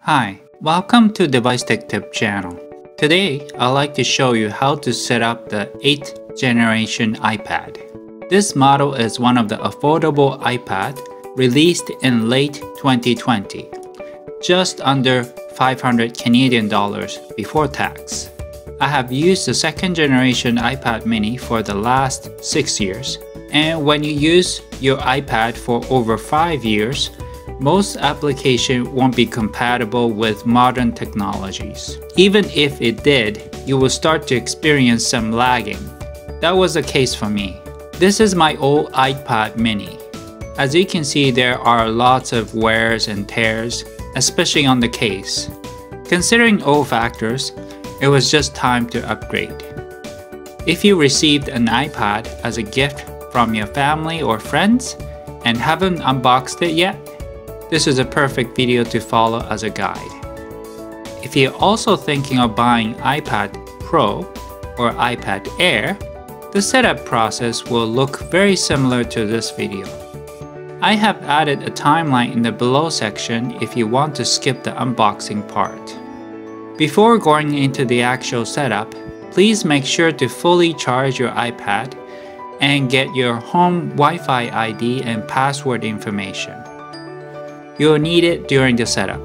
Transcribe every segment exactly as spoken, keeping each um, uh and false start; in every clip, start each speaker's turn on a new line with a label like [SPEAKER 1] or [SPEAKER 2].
[SPEAKER 1] Hi, welcome to Device Tech Tip channel. Today, I'd like to show you how to set up the eighth generation iPad. This model is one of the affordable iPad released in late twenty twenty, just under five hundred Canadian dollars before tax. I have used the second generation iPad mini for the last six years, and when you use your iPad for over five years, most applications won't be compatible with modern technologies. Even if it did, you will start to experience some lagging. That was the case for me. This is my old iPad mini. As you can see, there are lots of wears and tears, especially on the case. Considering all factors, it was just time to upgrade. If you received an iPad as a gift from your family or friends and haven't unboxed it yet, this is a perfect video to follow as a guide. If you're also thinking of buying iPad Pro or iPad Air, the setup process will look very similar to this video. I have added a timeline in the below section if you want to skip the unboxing part. Before going into the actual setup, please make sure to fully charge your iPad and get your home Wi-Fi I D and password information. You'll need it during the setup.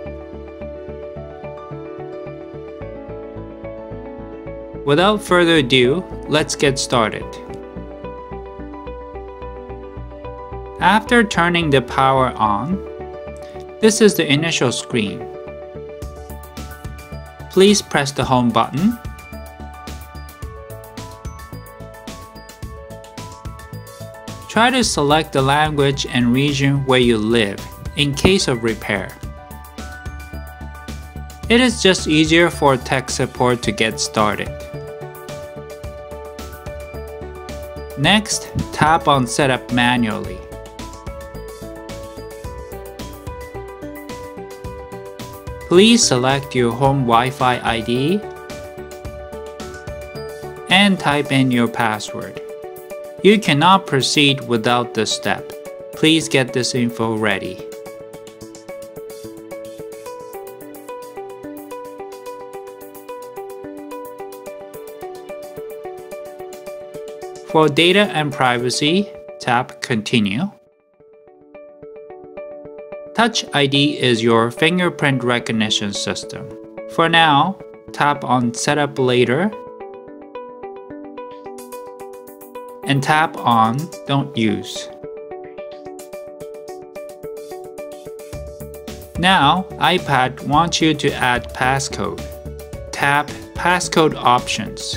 [SPEAKER 1] Without further ado, let's get started. After turning the power on, this is the initial screen. Please press the home button. Try to select the language and region where you live in case of repair. It is just easier for tech support to get started. Next, tap on Setup manually. Please select your home Wi-Fi I D and type in your password. You cannot proceed without this step. Please get this info ready. For data and privacy, tap Continue. Touch I D is your fingerprint recognition system. For now, tap on Setup Later and tap on Don't Use. Now, iPad wants you to add passcode. Tap Passcode Options.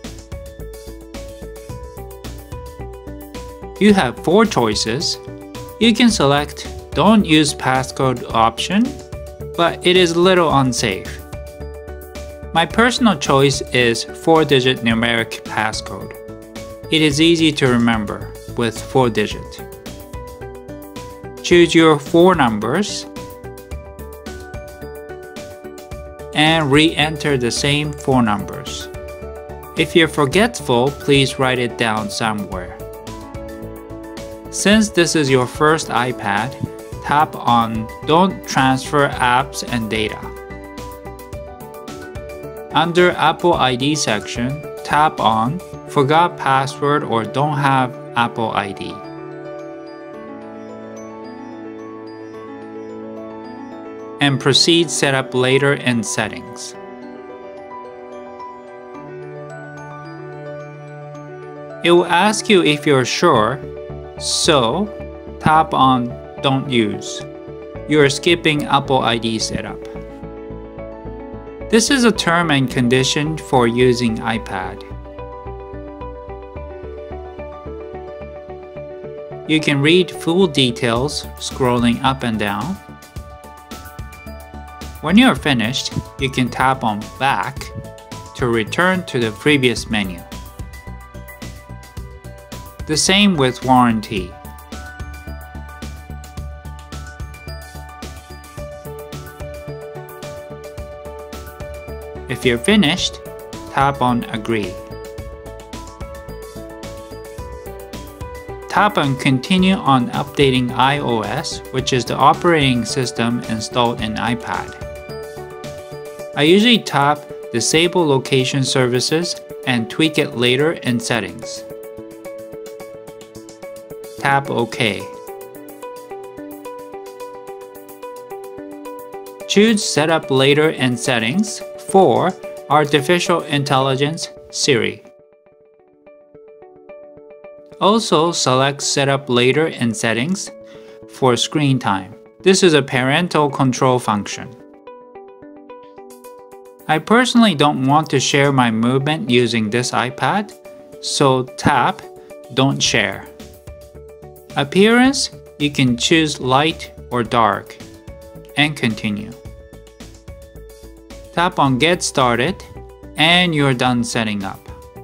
[SPEAKER 1] You have four choices. You can select Don't Use Passcode option, but it is a little unsafe. My personal choice is four digit numeric passcode. It is easy to remember with four digit. Choose your four numbers and re-enter the same four numbers. If you're forgetful, please write it down somewhere. Since this is your first iPad, tap on Don't Transfer Apps and Data. Under Apple I D section, tap on Forgot Password or Don't Have Apple I D. And proceed Setup Later in Settings. It will ask you if you're sure, so tap on Don't Use. You are skipping Apple I D setup. This is a term and condition for using iPad. You can read full details scrolling up and down. When you are finished, you can tap on Back to return to the previous menu. The same with warranty. If you're finished, tap on Agree. Tap on Continue on updating iOS, which is the operating system installed in iPad. I usually tap Disable Location Services and tweak it later in Settings. Tap OK. Choose Setup Later in Settings for Artificial Intelligence Siri. Also select Setup Later in Settings for Screen Time. This is a parental control function. I personally don't want to share my movement using this iPad, so tap Don't Share. Appearance, you can choose light or dark, and continue. Tap on Get Started, and you're done setting up.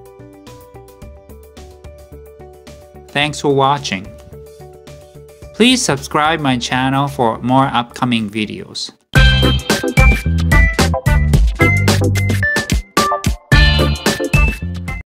[SPEAKER 1] Thanks for watching. Please subscribe my channel for more upcoming videos.